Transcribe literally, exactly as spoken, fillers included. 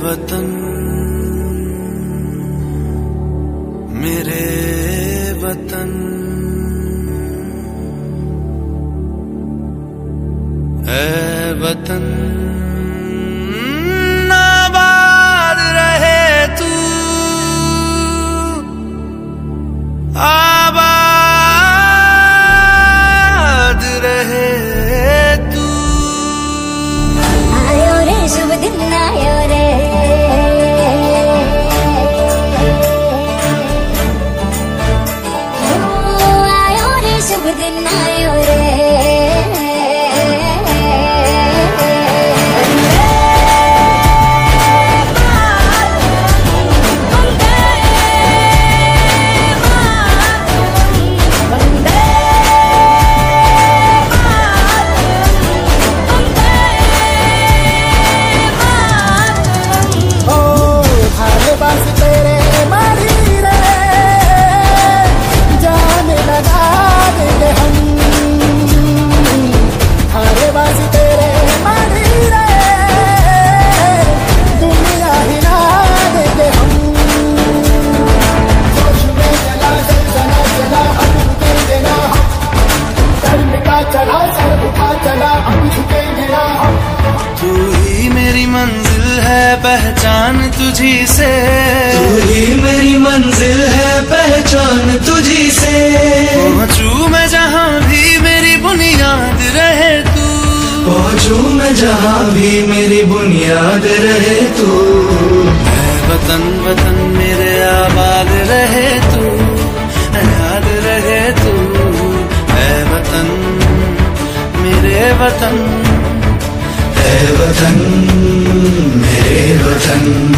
वतन मेरे वतन, ऐ वतन आबाद रहे तू, आबाद रहे तू। आयो रे शुभ दिन आयो रे, आयो रे शुभ दिन आयो रे। तू ही मेरी मंजिल है पहचान तुझी से, तू ही मेरी मंजिल है पहचान तुझी से। पहुँचू मैं जहाँ भी मेरी बुनियाद रहे तू, पहुँचू मैं जहाँ भी मेरी बुनियाद रहे तू। ऐ वतन वतन मेरे आबाद रहे तू, याद रहे तू। ऐ वतन मेरे वतन, ऐ वतन मेरे वतन।